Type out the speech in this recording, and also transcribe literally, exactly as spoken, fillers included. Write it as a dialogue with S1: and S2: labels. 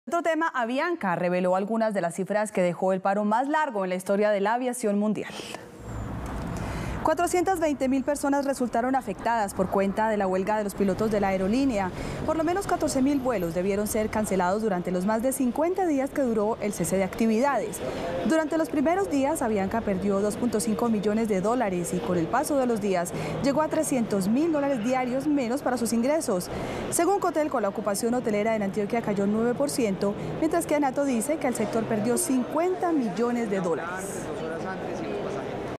S1: Otro tema, Avianca reveló algunas de las cifras que dejó el paro más largo en la historia de la aviación mundial. cuatrocientas veinte mil personas resultaron afectadas por cuenta de la huelga de los pilotos de la aerolínea. Por lo menos catorce mil vuelos debieron ser cancelados durante los más de cincuenta días que duró el cese de actividades. Durante los primeros días, Avianca perdió dos punto cinco millones de dólares y con el paso de los días llegó a trescientos mil dólares diarios menos para sus ingresos. Según Cotelco, la ocupación hotelera en Antioquia cayó nueve por ciento, mientras que ANATO dice que el sector perdió cincuenta millones de dólares.